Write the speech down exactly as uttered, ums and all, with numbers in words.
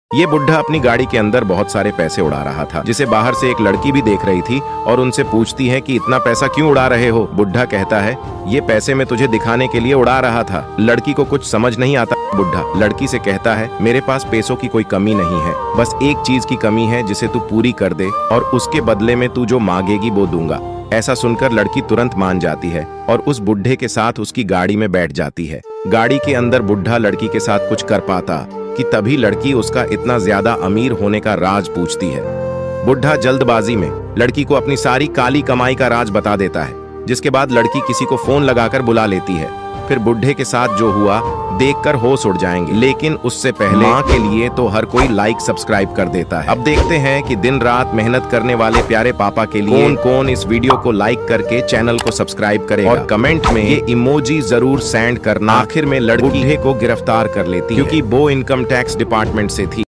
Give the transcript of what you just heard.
ये बुढ़ा अपनी गाड़ी के अंदर बहुत सारे पैसे उड़ा रहा था, जिसे बाहर से एक लड़की भी देख रही थी और उनसे पूछती है कि इतना पैसा क्यों उड़ा रहे हो। बुढ़ा कहता है, ये पैसे मैं तुझे दिखाने के लिए उड़ा रहा था। लड़की को कुछ समझ नहीं आता। बुढ़ा लड़की से कहता है, मेरे पास पैसों की कोई कमी नहीं है, बस एक चीज की कमी है जिसे तू पूरी कर दे और उसके बदले में तू जो मांगेगी वो दूंगा। ऐसा सुनकर लड़की तुरंत मान जाती है और उस बुढ़े के साथ उसकी गाड़ी में बैठ जाती है। गाड़ी के अंदर बुढ़ा लड़की के साथ कुछ कर पाता कि तभी लड़की उसका इतना ज्यादा अमीर होने का राज पूछती है। बुढ़ा जल्दबाजी में लड़की को अपनी सारी काली कमाई का राज बता देता है, जिसके बाद लड़की किसी को फोन लगाकर बुला लेती है। फिर बुढ़े के साथ जो हुआ देखकर होश उड़ जाएंगे, लेकिन उससे पहले माँ के लिए तो हर कोई लाइक सब्सक्राइब कर देता है। अब देखते हैं कि दिन रात मेहनत करने वाले प्यारे पापा के लिए कौन कौन इस वीडियो को लाइक करके चैनल को सब्सक्राइब करेगा और कमेंट में ये इमोजी जरूर सेंड करना। आखिर में लड़की को गिरफ्तार कर लेती है क्योंकि वो इनकम टैक्स डिपार्टमेंट से थी।